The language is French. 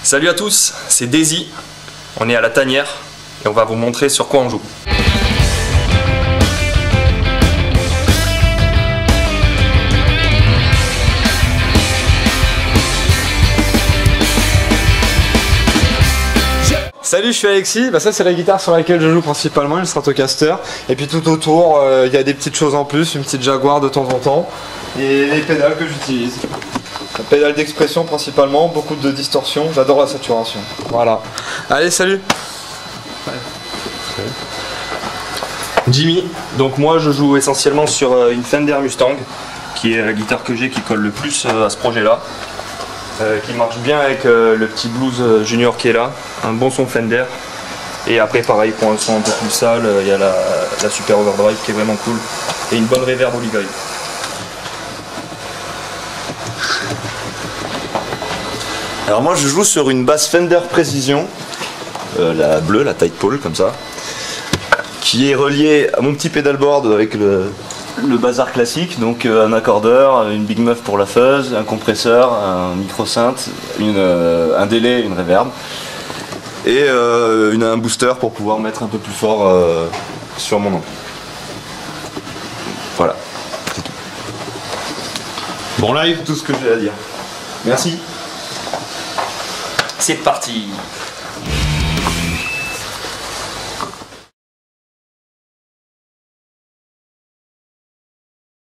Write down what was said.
Salut à tous, c'est Daisy, on est à la tanière et on va vous montrer sur quoi on joue. Salut, je suis Alexis, ça c'est la guitare sur laquelle je joue principalement, une Stratocaster. Et puis tout autour, il y a des petites choses en plus, une petite Jaguar de temps en temps. Et les pédales que j'utilise. Pédale d'expression principalement, beaucoup de distorsion, j'adore la saturation. Voilà. Allez, salut. Jimmy, donc moi je joue essentiellement sur une Fender Mustang, qui est la guitare que j'ai qui colle le plus à ce projet là. Qui marche bien avec le petit Blues Junior qui est là, un bon son Fender. Et après pareil pour un son un peu plus sale, il y a la Super Overdrive qui est vraiment cool. Et une bonne reverb Oligoy. Alors moi je joue sur une basse Fender Precision, la bleue, la Tight Pole comme ça, qui est reliée à mon petit pedalboard avec le bazar classique, donc un accordeur, une Big Muff pour la fuzz, un compresseur, un micro-synth, un délai, une reverb, et un booster pour pouvoir mettre un peu plus fort sur mon ampli. Voilà, c'est tout. Bon live, tout ce que j'ai à dire. Merci. C'est parti.